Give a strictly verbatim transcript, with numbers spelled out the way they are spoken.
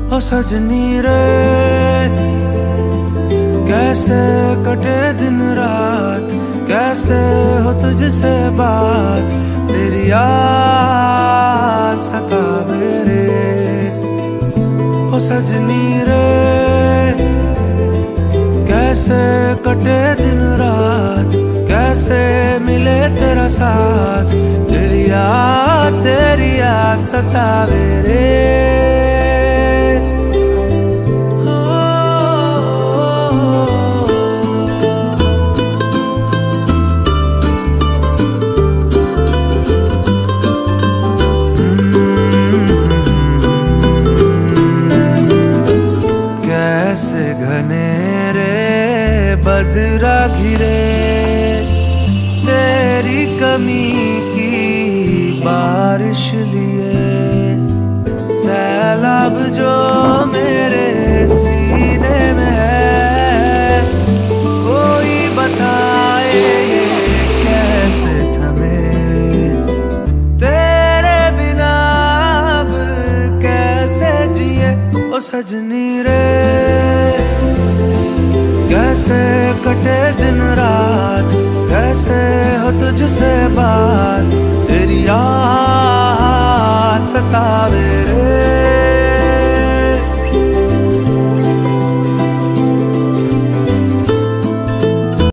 ओ सजनी रे कैसे कटे दिन रात, कैसे हो तुझसे बात, तेरी याद सतावे रे। ओ सजनी रे कैसे कटे दिन रात, कैसे मिले तेरा साथ, तेरी याद तेरी याद सतावे रे। कैसे घनेरे बदरा घिरे तेरी कमी की बारिश लिए, सैलाब जो मेरे सीने में है, कोई बताए ये कैसे थमे, तेरे बिना अब कैसे जिए। ओ सजनी रे कैसे कटे दिन रात, कैसे हो तुझसे बात, तेरी याद सतावे